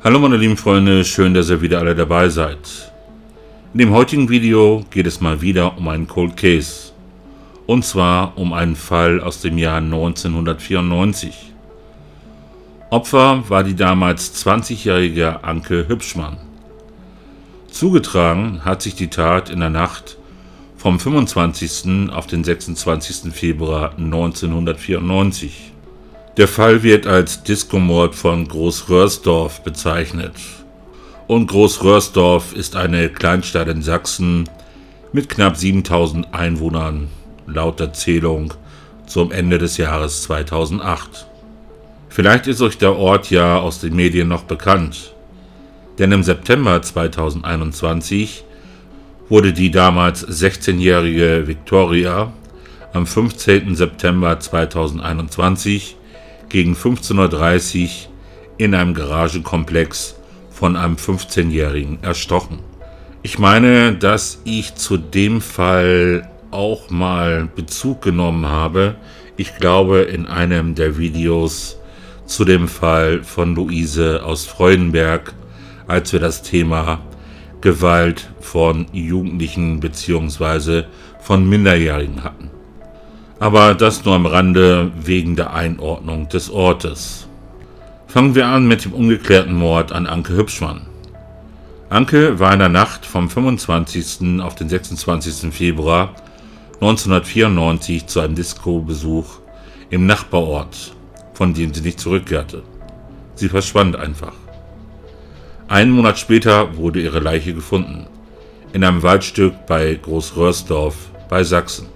Hallo meine lieben Freunde, schön, dass ihr wieder alle dabei seid. In dem heutigen Video geht es mal wieder um einen Cold Case. Und zwar um einen Fall aus dem Jahr 1994. Opfer war die damals 20-jährige Anke Hübschmann. Zugetragen hat sich die Tat in der Nacht vom 25. auf den 26. Februar 1994. Der Fall wird als Diskomord von Groß-Röhrsdorf bezeichnet. Und Groß-Röhrsdorf ist eine Kleinstadt in Sachsen mit knapp 7000 Einwohnern, laut der Zählung zum Ende des Jahres 2008. Vielleicht ist euch der Ort ja aus den Medien noch bekannt, denn im September 2021 wurde die damals 16-jährige Viktoria am 15. September 2021 gegen 15:30 Uhr in einem Garagenkomplex von einem 15-Jährigen erstochen. Ich meine, dass ich zu dem Fall auch mal Bezug genommen habe. Ich glaube, in einem der Videos zu dem Fall von Luise aus Freudenberg, als wir das Thema Gewalt von Jugendlichen bzw. von Minderjährigen hatten. Aber das nur am Rande wegen der Einordnung des Ortes. Fangen wir an mit dem ungeklärten Mord an Anke Hübschmann. Anke war in der Nacht vom 25. auf den 26. Februar 1994 zu einem Disco-Besuch im Nachbarort, von dem sie nicht zurückkehrte. Sie verschwand einfach. Einen Monat später wurde ihre Leiche gefunden, in einem Waldstück bei Groß-Röhrsdorf bei Sachsen.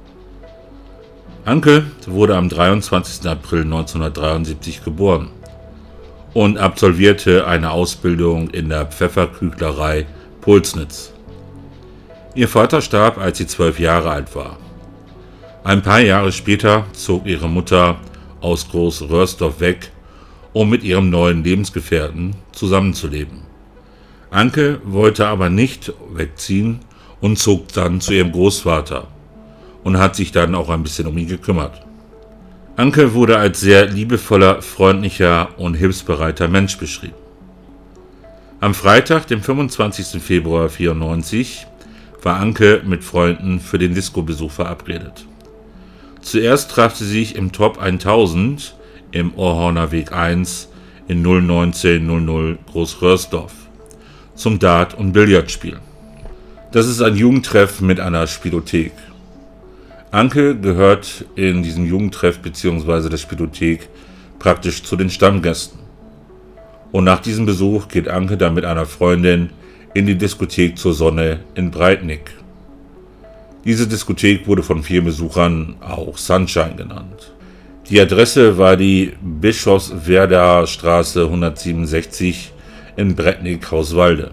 Anke wurde am 23. April 1973 geboren und absolvierte eine Ausbildung in der Pfefferküchlerei Pulsnitz. Ihr Vater starb, als sie 12 Jahre alt war. Ein paar Jahre später zog ihre Mutter aus Groß-Röhrsdorf weg, um mit ihrem neuen Lebensgefährten zusammenzuleben. Anke wollte aber nicht wegziehen und zog dann zu ihrem Großvater und hat sich dann auch ein bisschen um ihn gekümmert. Anke wurde als sehr liebevoller, freundlicher und hilfsbereiter Mensch beschrieben. Am Freitag, dem 25. Februar 1994, war Anke mit Freunden für den Disco-Besuch verabredet. Zuerst traf sie sich im Top 1000 im Ohrhorner Weg 1 in 01900 Groß-Röhrsdorf zum Dart- und Billardspielen. Das ist ein Jugendtreff mit einer Spielothek. Anke gehört in diesem Jugendtreff bzw. der Spielothek praktisch zu den Stammgästen. Und nach diesem Besuch geht Anke dann mit einer Freundin in die Diskothek zur Sonne in Breitnick. Diese Diskothek wurde von vielen Besuchern auch Sunshine genannt. Die Adresse war die Bischofswerder Straße 167 in Breitnick-Hauswalde.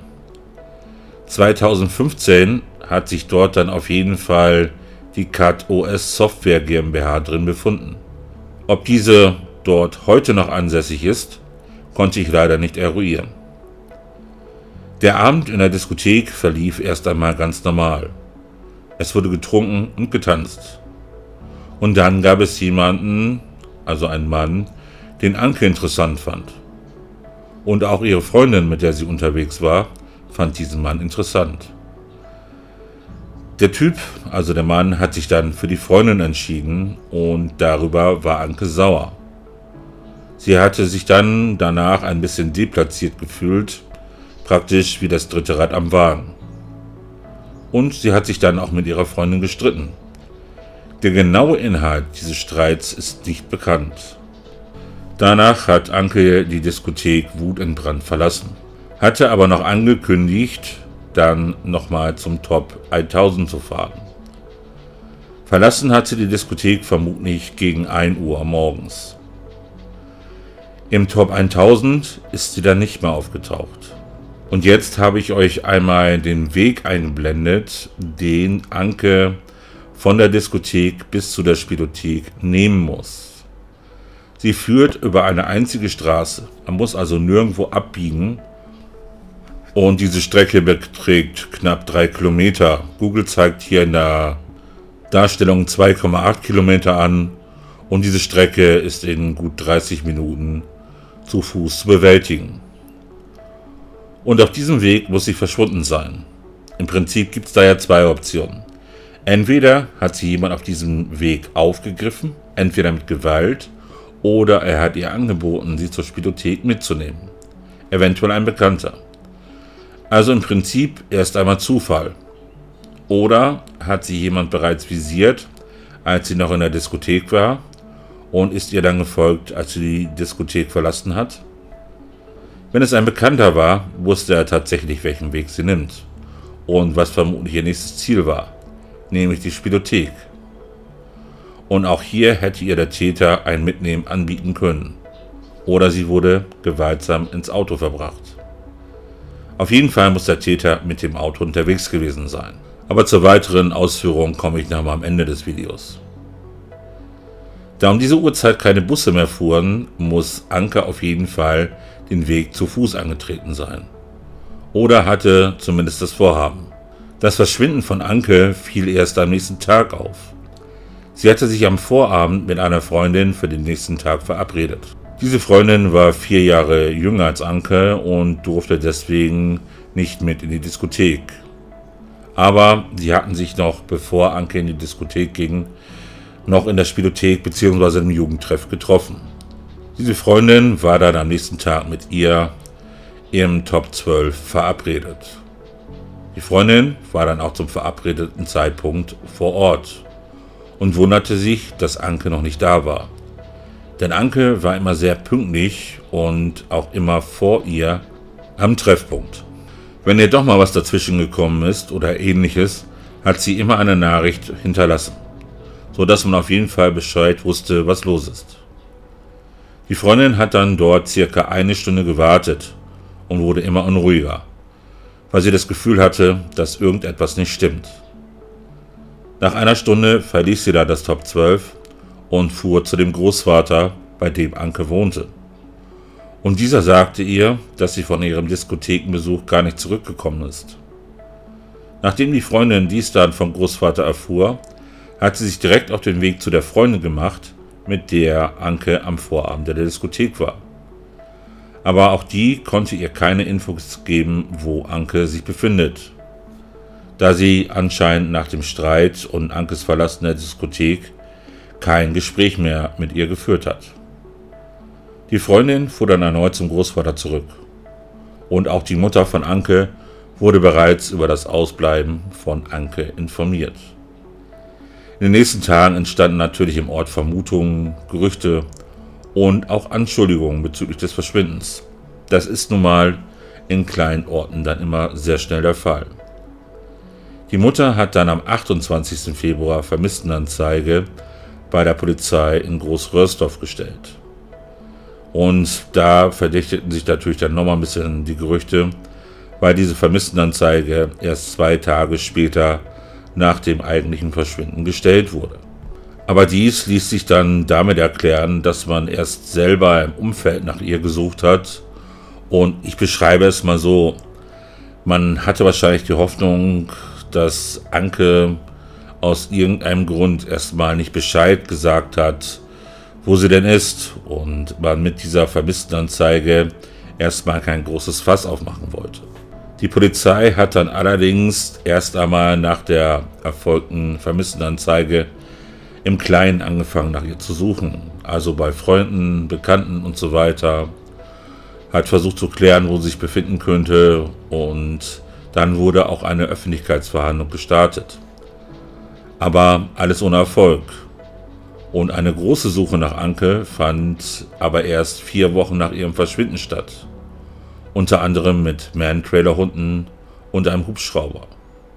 2015 hat sich dort dann auf jeden Fall die CAT OS Software GmbH drin befunden. Ob diese dort heute noch ansässig ist, konnte ich leider nicht eruieren. Der Abend in der Diskothek verlief erst einmal ganz normal. Es wurde getrunken und getanzt. Und dann gab es jemanden, also einen Mann, den Anke interessant fand. Und auch ihre Freundin, mit der sie unterwegs war, fand diesen Mann interessant. Der Typ, also der Mann, hat sich dann für die Freundin entschieden und darüber war Anke sauer. Sie hatte sich dann danach ein bisschen deplatziert gefühlt, praktisch wie das dritte Rad am Wagen. Und sie hat sich dann auch mit ihrer Freundin gestritten. Der genaue Inhalt dieses Streits ist nicht bekannt. Danach hat Anke die Diskothek wutentbrannt verlassen, hatte aber noch angekündigt, dann nochmal zum Top 1000 zu fahren. Verlassen hat sie die Diskothek vermutlich gegen 1 Uhr morgens. Im Top 1000 ist sie dann nicht mehr aufgetaucht. Und jetzt habe ich euch einmal den Weg eingeblendet, den Anke von der Diskothek bis zu der Spielothek nehmen muss. Sie führt über eine einzige Straße. Man muss also nirgendwo abbiegen. Und diese Strecke beträgt knapp 3 Kilometer. Google zeigt hier in der Darstellung 2,8 Kilometer an. Und diese Strecke ist in gut 30 Minuten zu Fuß zu bewältigen. Und auf diesem Weg muss sie verschwunden sein. Im Prinzip gibt es da ja zwei Optionen. Entweder hat sie jemand auf diesem Weg aufgegriffen, entweder mit Gewalt, oder er hat ihr angeboten, sie zur Spielothek mitzunehmen. Eventuell ein Bekannter. Also im Prinzip erst einmal Zufall. Oder hat sie jemand bereits visiert, als sie noch in der Diskothek war, und ist ihr dann gefolgt, als sie die Diskothek verlassen hat? Wenn es ein Bekannter war, wusste er tatsächlich, welchen Weg sie nimmt und was vermutlich ihr nächstes Ziel war, nämlich die Spielothek. Und auch hier hätte ihr der Täter ein Mitnehmen anbieten können. Oder sie wurde gewaltsam ins Auto verbracht. Auf jeden Fall muss der Täter mit dem Auto unterwegs gewesen sein. Aber zur weiteren Ausführung komme ich nochmal am Ende des Videos. Da um diese Uhrzeit keine Busse mehr fuhren, muss Anke auf jeden Fall den Weg zu Fuß angetreten sein. Oder hatte zumindest das Vorhaben. Das Verschwinden von Anke fiel erst am nächsten Tag auf. Sie hatte sich am Vorabend mit einer Freundin für den nächsten Tag verabredet. Diese Freundin war 4 Jahre jünger als Anke und durfte deswegen nicht mit in die Diskothek. Aber sie hatten sich noch, bevor Anke in die Diskothek ging, noch in der Spielothek bzw. im Jugendtreff getroffen. Diese Freundin war dann am nächsten Tag mit ihr im Top 12 verabredet. Die Freundin war dann auch zum verabredeten Zeitpunkt vor Ort und wunderte sich, dass Anke noch nicht da war. Denn Anke war immer sehr pünktlich und auch immer vor ihr am Treffpunkt. Wenn ihr doch mal was dazwischen gekommen ist oder ähnliches, hat sie immer eine Nachricht hinterlassen, sodass man auf jeden Fall Bescheid wusste, was los ist. Die Freundin hat dann dort circa 1 Stunde gewartet und wurde immer unruhiger, weil sie das Gefühl hatte, dass irgendetwas nicht stimmt. Nach 1 Stunde verließ sie da das Top 12 und fuhr zu dem Großvater, bei dem Anke wohnte. Und dieser sagte ihr, dass sie von ihrem Diskothekenbesuch gar nicht zurückgekommen ist. Nachdem die Freundin dies dann vom Großvater erfuhr, hat sie sich direkt auf den Weg zu der Freundin gemacht, mit der Anke am Vorabend der Diskothek war. Aber auch die konnte ihr keine Infos geben, wo Anke sich befindet, da sie anscheinend nach dem Streit und Ankes Verlassen der Diskothek kein Gespräch mehr mit ihr geführt hat. Die Freundin fuhr dann erneut zum Großvater zurück. Und auch die Mutter von Anke wurde bereits über das Ausbleiben von Anke informiert. In den nächsten Tagen entstanden natürlich im Ort Vermutungen, Gerüchte und auch Anschuldigungen bezüglich des Verschwindens. Das ist nun mal in kleinen Orten dann immer sehr schnell der Fall. Die Mutter hat dann am 28. Februar Vermisstenanzeige bei der Polizei in Groß-Röhrsdorf gestellt. Und da verdächtigten sich natürlich dann nochmal ein bisschen die Gerüchte, weil diese Vermisstenanzeige erst 2 Tage später nach dem eigentlichen Verschwinden gestellt wurde. Aber dies ließ sich dann damit erklären, dass man erst selber im Umfeld nach ihr gesucht hat. Und ich beschreibe es mal so, man hatte wahrscheinlich die Hoffnung, dass Anke aus irgendeinem Grund erstmal nicht Bescheid gesagt hat, wo sie denn ist, und man mit dieser Vermisstenanzeige erstmal kein großes Fass aufmachen wollte. Die Polizei hat dann allerdings erst einmal nach der erfolgten Vermisstenanzeige im Kleinen angefangen, nach ihr zu suchen. Also bei Freunden, Bekannten und so weiter. Hat versucht zu klären, wo sie sich befinden könnte, und dann wurde auch eine Öffentlichkeitsverhandlung gestartet. Aber alles ohne Erfolg. Und eine große Suche nach Anke fand aber erst 4 Wochen nach ihrem Verschwinden statt. Unter anderem mit Man-Trailer-Hunden und einem Hubschrauber.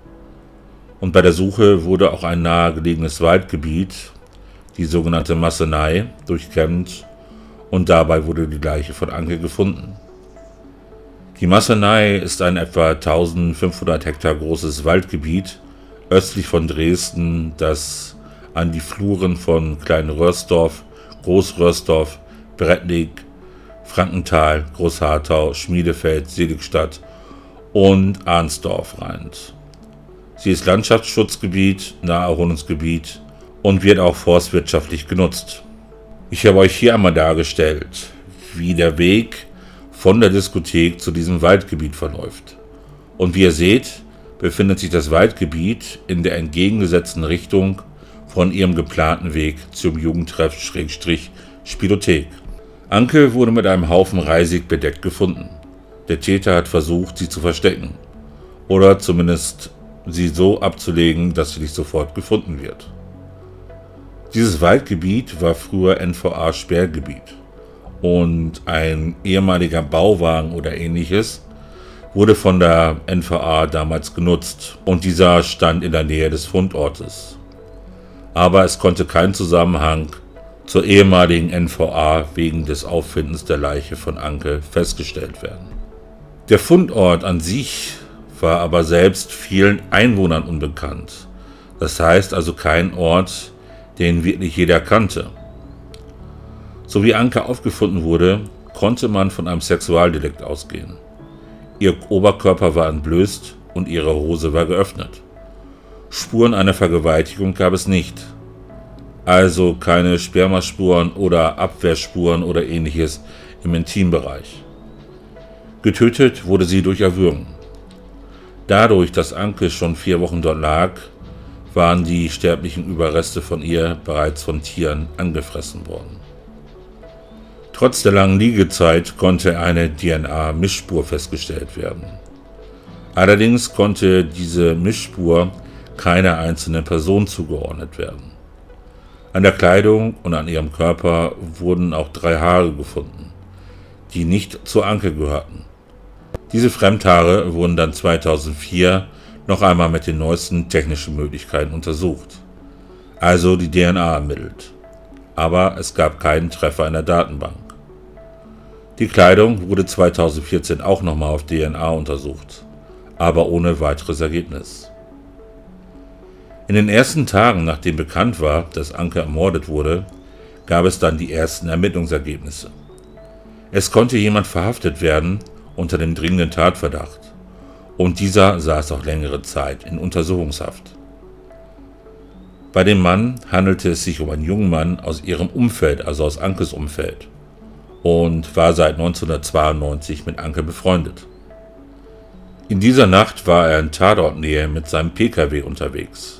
Und bei der Suche wurde auch ein nahegelegenes Waldgebiet, die sogenannte Massenei, durchkämmt, und dabei wurde die Leiche von Anke gefunden. Die Massenei ist ein etwa 1500 Hektar großes Waldgebiet östlich von Dresden, das an die Fluren von Klein-Röhrsdorf, Groß-Röhrsdorf, Brettnig, Frankenthal, Großharthau, Schmiedefeld, Seligstadt und Arnsdorf reint. Sie ist Landschaftsschutzgebiet, Naherholungsgebiet und wird auch forstwirtschaftlich genutzt. Ich habe euch hier einmal dargestellt, wie der Weg von der Diskothek zu diesem Waldgebiet verläuft. Und wie ihr seht, befindet sich das Waldgebiet in der entgegengesetzten Richtung von ihrem geplanten Weg zum Jugendtreff-Spielothek. Anke wurde mit einem Haufen Reisig bedeckt gefunden. Der Täter hat versucht, sie zu verstecken. Oder zumindest sie so abzulegen, dass sie nicht sofort gefunden wird. Dieses Waldgebiet war früher NVA-Sperrgebiet. Und ein ehemaliger Bauwagen oder ähnliches wurde von der NVA damals genutzt. Und dieser stand in der Nähe des Fundortes. Aber es konnte kein Zusammenhang zur ehemaligen NVA wegen des Auffindens der Leiche von Anke festgestellt werden. Der Fundort an sich war aber selbst vielen Einwohnern unbekannt. Das heißt also kein Ort, den wirklich jeder kannte. So wie Anke aufgefunden wurde, konnte man von einem Sexualdelikt ausgehen. Ihr Oberkörper war entblößt und ihre Hose war geöffnet. Spuren einer Vergewaltigung gab es nicht. Also keine Spermaspuren oder Abwehrspuren oder ähnliches im Intimbereich. Getötet wurde sie durch Erwürgen. Dadurch, dass Anke schon 4 Wochen dort lag, waren die sterblichen Überreste von ihr bereits von Tieren angefressen worden. Trotz der langen Liegezeit konnte eine DNA-Mischspur festgestellt werden. Allerdings konnte diese Mischspur keiner einzelnen Person zugeordnet werden. An der Kleidung und an ihrem Körper wurden auch 3 Haare gefunden, die nicht zur Anke gehörten. Diese Fremdhaare wurden dann 2004 noch einmal mit den neuesten technischen Möglichkeiten untersucht, also die DNA ermittelt. Aber es gab keinen Treffer in der Datenbank. Die Kleidung wurde 2014 auch nochmal auf DNA untersucht, aber ohne weiteres Ergebnis. In den ersten Tagen, nachdem bekannt war, dass Anke ermordet wurde, gab es dann die ersten Ermittlungsergebnisse. Es konnte jemand verhaftet werden unter dem dringenden Tatverdacht, und dieser saß auch längere Zeit in Untersuchungshaft. Bei dem Mann handelte es sich um einen jungen Mann aus ihrem Umfeld, also aus Ankes Umfeld, und war seit 1992 mit Anke befreundet. In dieser Nacht war er in Tatortnähe mit seinem Pkw unterwegs.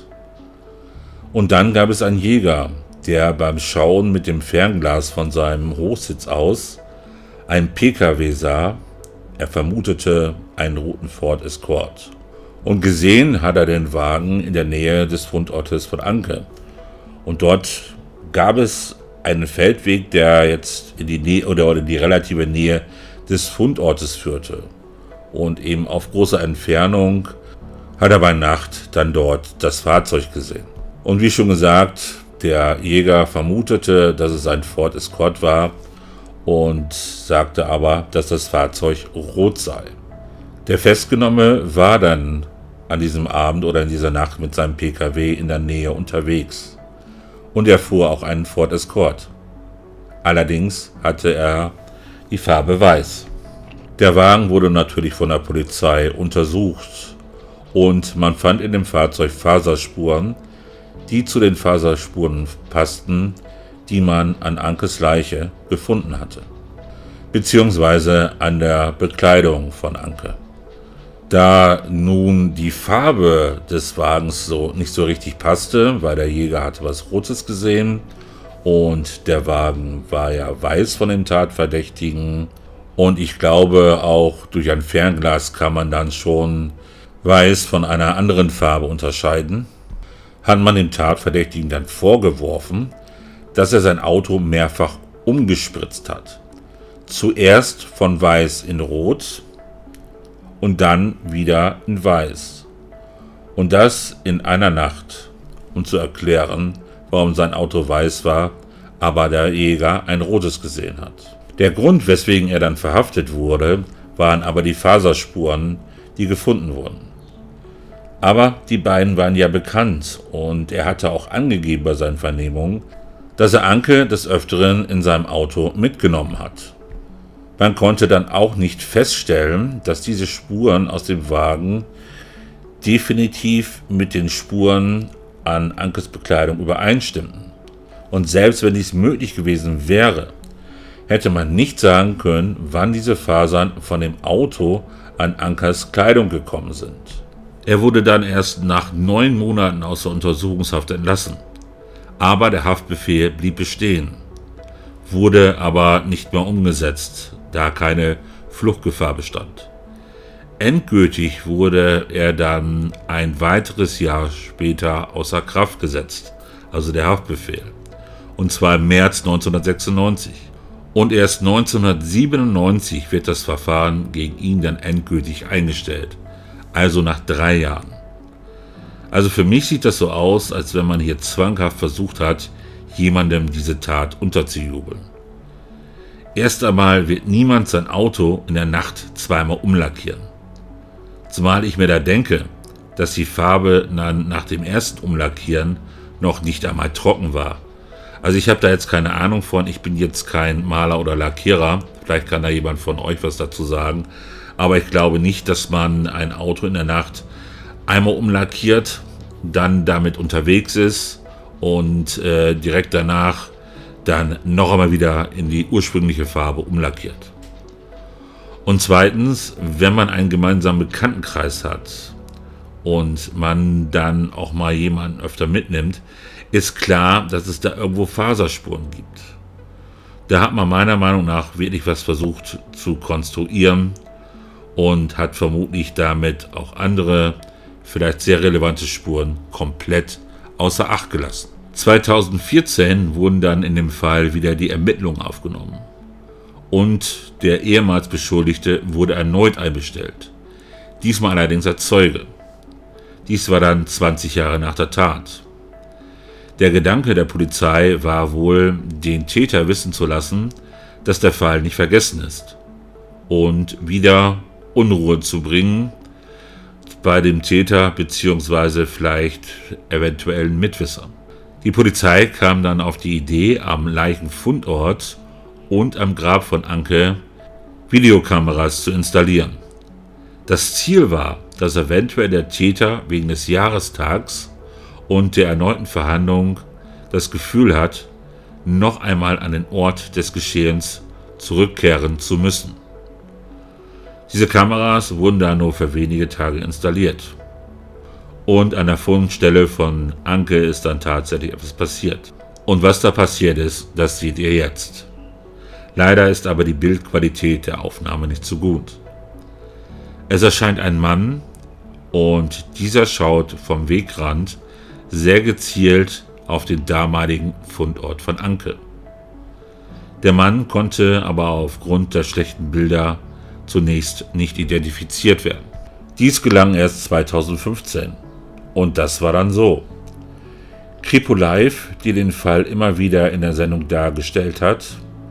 Und dann gab es einen Jäger, der beim Schauen mit dem Fernglas von seinem Hochsitz aus einen Pkw sah. Er vermutete einen roten Ford Escort. Und gesehen hat er den Wagen in der Nähe des Fundortes von Anke. Und dort gab es einen Feldweg, der jetzt in die Nähe oder in die relative Nähe des Fundortes führte. Und eben auf großer Entfernung hat er bei Nacht dann dort das Fahrzeug gesehen. Und wie schon gesagt, der Jäger vermutete, dass es ein Ford Escort war und sagte aber, dass das Fahrzeug rot sei. Der Festgenommene war dann an diesem Abend oder in dieser Nacht mit seinem Pkw in der Nähe unterwegs. Und er fuhr auch einen Ford Escort. Allerdings hatte er die Farbe weiß. Der Wagen wurde natürlich von der Polizei untersucht und man fand in dem Fahrzeug Faserspuren, die zu den Faserspuren passten, die man an Ankes Leiche gefunden hatte, beziehungsweise an der Bekleidung von Anke. Da nun die Farbe des Wagens nicht so richtig passte, weil der Jäger hatte was Rotes gesehen und der Wagen war ja weiß von dem Tatverdächtigen und ich glaube auch durch ein Fernglas kann man dann schon weiß von einer anderen Farbe unterscheiden, hat man dem Tatverdächtigen dann vorgeworfen, dass er sein Auto mehrfach umgespritzt hat. Zuerst von weiß in rot und dann wieder in weiß. Und das in einer Nacht, um zu erklären, warum sein Auto weiß war, aber der Jäger ein rotes gesehen hat. Der Grund, weswegen er dann verhaftet wurde, waren aber die Faserspuren, die gefunden wurden. Aber die beiden waren ja bekannt und er hatte auch angegeben bei seinen Vernehmungen, dass er Anke des Öfteren in seinem Auto mitgenommen hat. Man konnte dann auch nicht feststellen, dass diese Spuren aus dem Wagen definitiv mit den Spuren an Ankes Bekleidung übereinstimmten. Und selbst wenn dies möglich gewesen wäre, hätte man nicht sagen können, wann diese Fasern von dem Auto an Ankers Kleidung gekommen sind. Er wurde dann erst nach 9 Monaten aus der Untersuchungshaft entlassen. Aber der Haftbefehl blieb bestehen, wurde aber nicht mehr umgesetzt, da keine Fluchtgefahr bestand. Endgültig wurde er dann ein weiteres Jahr später außer Kraft gesetzt, also der Haftbefehl, und zwar im März 1996. Und erst 1997 wird das Verfahren gegen ihn dann endgültig eingestellt, also nach 3 Jahren. Also für mich sieht das so aus, als wenn man hier zwanghaft versucht hat, jemandem diese Tat unterzujubeln. Erst einmal wird niemand sein Auto in der Nacht zweimal umlackieren. Zumal ich mir da denke, dass die Farbe dann nach dem ersten Umlackieren noch nicht einmal trocken war. Also ich habe da jetzt keine Ahnung von, ich bin jetzt kein Maler oder Lackierer, vielleicht kann da jemand von euch was dazu sagen, aber ich glaube nicht, dass man ein Auto in der Nacht einmal umlackiert, dann damit unterwegs ist und direkt danach dann noch einmal wieder in die ursprüngliche Farbe umlackiert. Und zweitens, wenn man einen gemeinsamen Bekanntenkreis hat und man dann auch mal jemanden öfter mitnimmt, ist klar, dass es da irgendwo Faserspuren gibt. Da hat man meiner Meinung nach wirklich was versucht zu konstruieren und hat vermutlich damit auch andere, vielleicht sehr relevante Spuren komplett außer Acht gelassen. 2014 wurden dann in dem Fall wieder die Ermittlungen aufgenommen. Und der ehemals Beschuldigte wurde erneut einbestellt. Diesmal allerdings als Zeuge. Dies war dann 20 Jahre nach der Tat. Der Gedanke der Polizei war wohl, den Täter wissen zu lassen, dass der Fall nicht vergessen ist. Und wieder Unruhe zu bringen bei dem Täter bzw. vielleicht eventuellen Mitwissern. Die Polizei kam dann auf die Idee, am Leichenfundort und am Grab von Anke Videokameras zu installieren. Das Ziel war, dass eventuell der Täter wegen des Jahrestags und der erneuten Verhandlung das Gefühl hat, noch einmal an den Ort des Geschehens zurückkehren zu müssen. Diese Kameras wurden da nur für wenige Tage installiert. Und an der Fundstelle von Anke ist dann tatsächlich etwas passiert. Und was da passiert ist, das seht ihr jetzt. Leider ist aber die Bildqualität der Aufnahme nicht so gut. Es erscheint ein Mann und dieser schaut vom Wegrand sehr gezielt auf den damaligen Fundort von Anke. Der Mann konnte aber aufgrund der schlechten Bilder zunächst nicht identifiziert werden. Dies gelang erst 2015 und das war dann so. Kripo Live, die den Fall immer wieder in der Sendung dargestellt hat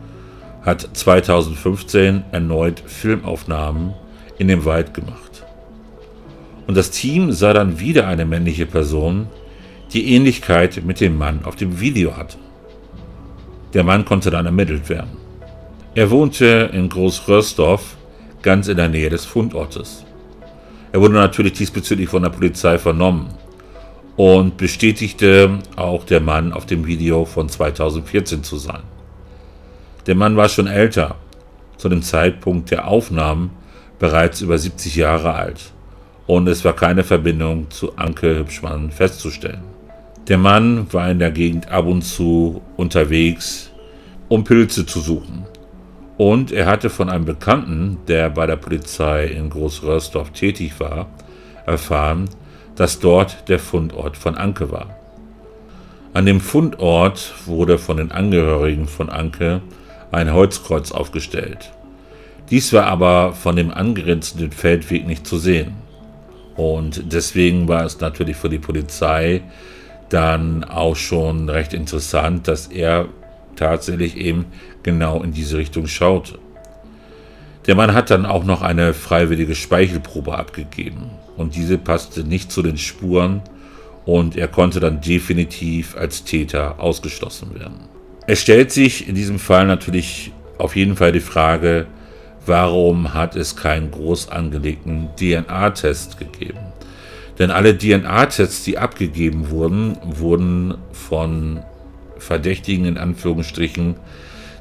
2015 erneut Filmaufnahmen in dem Wald gemacht. Und das Team sah dann wieder eine männliche Person, die Ähnlichkeit mit dem Mann auf dem Video hatte. Der Mann konnte dann ermittelt werden. Er wohnte in Großröhrsdorf, ganz in der Nähe des Fundortes. Er wurde natürlich diesbezüglich von der Polizei vernommen und bestätigte auch der Mann auf dem Video von 2014 zu sein. Der Mann war schon älter, zu dem Zeitpunkt der Aufnahmen bereits über 70 Jahre alt und es war keine Verbindung zu Anke Hübschmann festzustellen. Der Mann war in der Gegend ab und zu unterwegs, um Pilze zu suchen. Und er hatte von einem Bekannten, der bei der Polizei in Großröhrsdorf tätig war, erfahren, dass dort der Fundort von Anke war. An dem Fundort wurde von den Angehörigen von Anke ein Holzkreuz aufgestellt. Dies war aber von dem angrenzenden Feldweg nicht zu sehen. Und deswegen war es natürlich für die Polizei dann auch schon recht interessant, dass er tatsächlich eben genau in diese Richtung schaute. Der Mann hat dann auch noch eine freiwillige Speichelprobe abgegeben und diese passte nicht zu den Spuren und er konnte dann definitiv als Täter ausgeschlossen werden. Es stellt sich in diesem Fall natürlich auf jeden Fall die Frage, warum hat es keinen groß angelegten DNA-Test gegeben? Denn alle DNA-Tests, die abgegeben wurden, wurden von Verdächtigen in Anführungsstrichen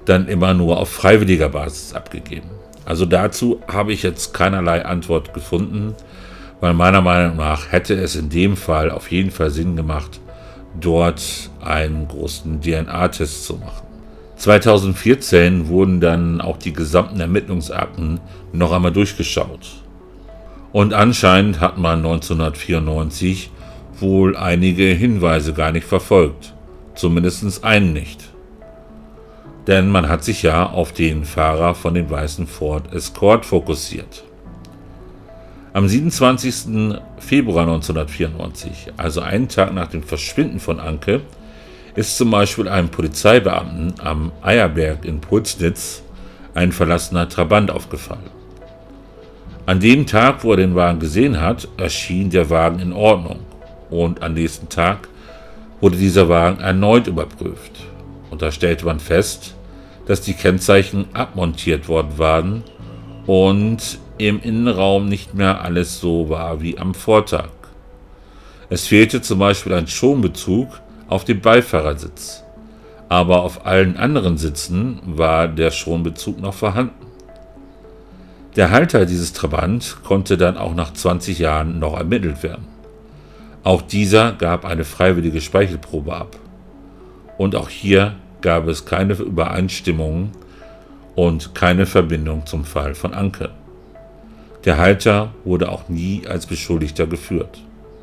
dann immer nur auf freiwilliger Basis abgegeben. Also dazu habe ich jetzt keinerlei Antwort gefunden, weil meiner Meinung nach hätte es in dem Fall auf jeden Fall Sinn gemacht, dort einen großen DNA-Test zu machen. 2014 wurden dann auch die gesamten Ermittlungsakten noch einmal durchgeschaut. Und anscheinend hat man 1994 wohl einige Hinweise gar nicht verfolgt, zumindest einen nicht. Denn man hat sich ja auf den Fahrer von dem weißen Ford Escort fokussiert. Am 27. Februar 1994, also einen Tag nach dem Verschwinden von Anke, ist zum Beispiel einem Polizeibeamten am Eierberg in Pulsnitz ein verlassener Trabant aufgefallen. An dem Tag, wo er den Wagen gesehen hat, erschien der Wagen in Ordnung und am nächsten Tag wurde dieser Wagen erneut überprüft. Und da stellte man fest, dass die Kennzeichen abmontiert worden waren und im Innenraum nicht mehr alles so war wie am Vortag. Es fehlte zum Beispiel ein Schonbezug auf dem Beifahrersitz, aber auf allen anderen Sitzen war der Schonbezug noch vorhanden. Der Halter dieses Trabant konnte dann auch nach 20 Jahren noch ermittelt werden. Auch dieser gab eine freiwillige Speichelprobe ab. Und auch hier gab es keine Übereinstimmungen und keine Verbindung zum Fall von Anke. Der Halter wurde auch nie als Beschuldigter geführt.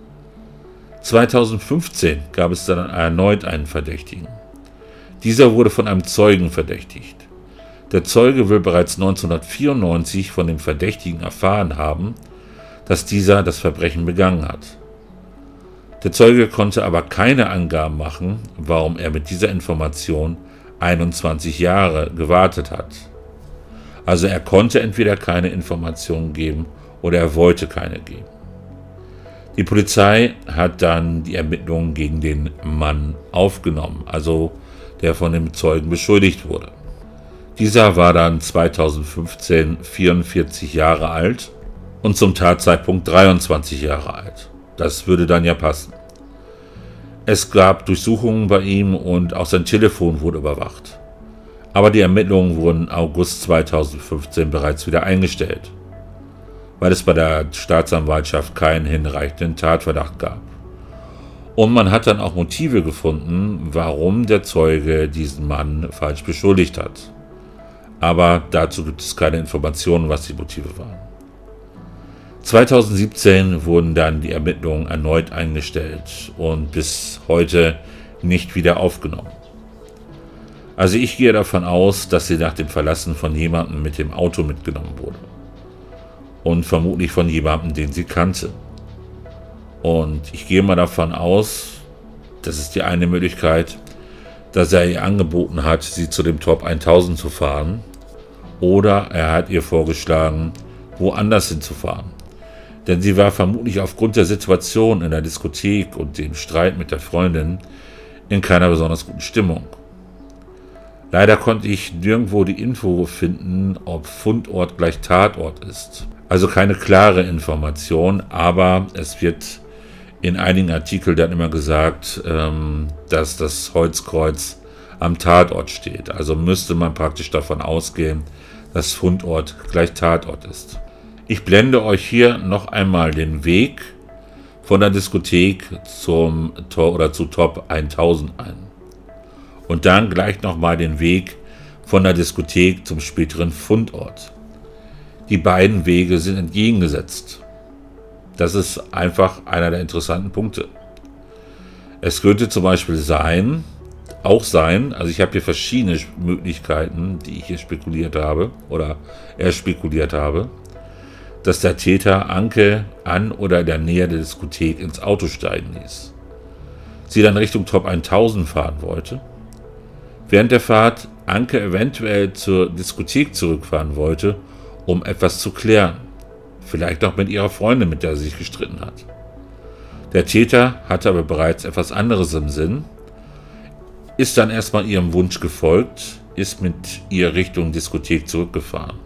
2015 gab es dann erneut einen Verdächtigen. Dieser wurde von einem Zeugen verdächtigt. Der Zeuge will bereits 1994 von dem Verdächtigen erfahren haben, dass dieser das Verbrechen begangen hat. Der Zeuge konnte aber keine Angaben machen, warum er mit dieser Information 21 Jahre gewartet hat. Also er konnte entweder keine Informationen geben oder er wollte keine geben. Die Polizei hat dann die Ermittlungen gegen den Mann aufgenommen, also der von dem Zeugen beschuldigt wurde. Dieser war dann 2015 44 Jahre alt und zum Tatzeitpunkt 23 Jahre alt. Das würde dann ja passen. Es gab Durchsuchungen bei ihm und auch sein Telefon wurde überwacht. Aber die Ermittlungen wurden August 2015 bereits wieder eingestellt, weil es bei der Staatsanwaltschaft keinen hinreichenden Tatverdacht gab. Und man hat dann auch Motive gefunden, warum der Zeuge diesen Mann falsch beschuldigt hat. Aber dazu gibt es keine Informationen, was die Motive waren. 2017 wurden dann die Ermittlungen erneut eingestellt und bis heute nicht wieder aufgenommen. Also ich gehe davon aus, dass sie nach dem Verlassen von jemandem mit dem Auto mitgenommen wurde. Und vermutlich von jemandem, den sie kannte. Und ich gehe mal davon aus, das ist die eine Möglichkeit, dass er ihr angeboten hat, sie zu dem Top 1000 zu fahren. Oder er hat ihr vorgeschlagen, woanders hinzufahren. Denn sie war vermutlich aufgrund der Situation in der Diskothek und dem Streit mit der Freundin in keiner besonders guten Stimmung. Leider konnte ich nirgendwo die Info finden, ob Fundort gleich Tatort ist. Also keine klare Information, aber es wird in einigen Artikeln dann immer gesagt, dass das Holzkreuz am Tatort steht. Also müsste man praktisch davon ausgehen, dass Fundort gleich Tatort ist. Ich blende euch hier noch einmal den Weg von der Diskothek zu Top 1000 ein. Und dann gleich nochmal den Weg von der Diskothek zum späteren Fundort. Die beiden Wege sind entgegengesetzt. Das ist einfach einer der interessanten Punkte. Es könnte zum Beispiel sein, also ich habe hier verschiedene Möglichkeiten, die ich hier spekuliert habe, oder er spekuliert habe, dass der Täter Anke an oder in der Nähe der Diskothek ins Auto steigen ließ. Sie dann Richtung Top 1000 fahren wollte. Während der Fahrt Anke eventuell zur Diskothek zurückfahren wollte, um etwas zu klären. Vielleicht noch mit ihrer Freundin, mit der sie sich gestritten hat. Der Täter hatte aber bereits etwas anderes im Sinn, ist dann erstmal ihrem Wunsch gefolgt, ist mit ihr Richtung Diskothek zurückgefahren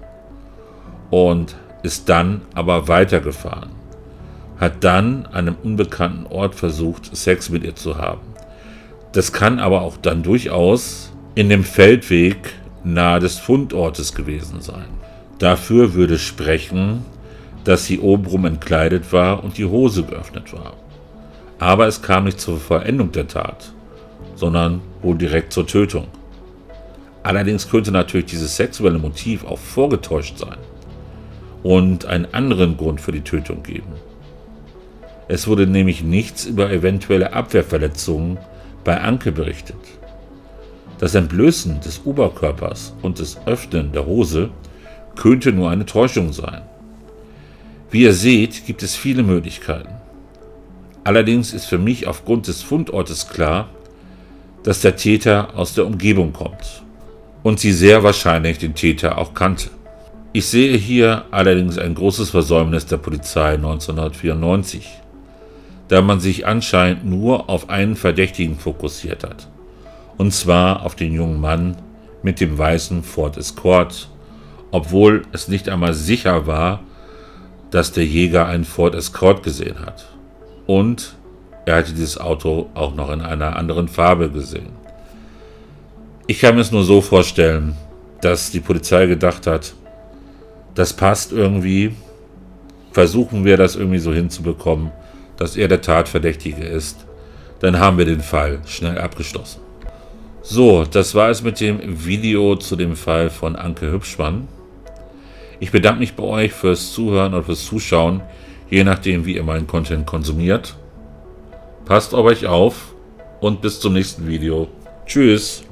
und ist dann aber weitergefahren, hat dann an einem unbekannten Ort versucht, Sex mit ihr zu haben. Das kann aber auch dann durchaus in dem Feldweg nahe des Fundortes gewesen sein. Dafür würde sprechen, dass sie obenrum entkleidet war und die Hose geöffnet war. Aber es kam nicht zur Vollendung der Tat, sondern wohl direkt zur Tötung. Allerdings könnte natürlich dieses sexuelle Motiv auch vorgetäuscht sein und einen anderen Grund für die Tötung geben. Es wurde nämlich nichts über eventuelle Abwehrverletzungen bei Anke berichtet. Das Entblößen des Oberkörpers und das Öffnen der Hose könnte nur eine Täuschung sein. Wie ihr seht, gibt es viele Möglichkeiten. Allerdings ist für mich aufgrund des Fundortes klar, dass der Täter aus der Umgebung kommt und sie sehr wahrscheinlich den Täter auch kannte. Ich sehe hier allerdings ein großes Versäumnis der Polizei 1994, da man sich anscheinend nur auf einen Verdächtigen fokussiert hat, und zwar auf den jungen Mann mit dem weißen Ford Escort, obwohl es nicht einmal sicher war, dass der Jäger einen Ford Escort gesehen hat. Und er hatte dieses Auto auch noch in einer anderen Farbe gesehen. Ich kann mir es nur so vorstellen, dass die Polizei gedacht hat, das passt irgendwie, versuchen wir das irgendwie so hinzubekommen, dass er der Tatverdächtige ist, dann haben wir den Fall schnell abgeschlossen. So, das war es mit dem Video zu dem Fall von Anke Hübschmann. Ich bedanke mich bei euch fürs Zuhören und fürs Zuschauen, je nachdem, wie ihr meinen Content konsumiert. Passt auf euch auf und bis zum nächsten Video. Tschüss!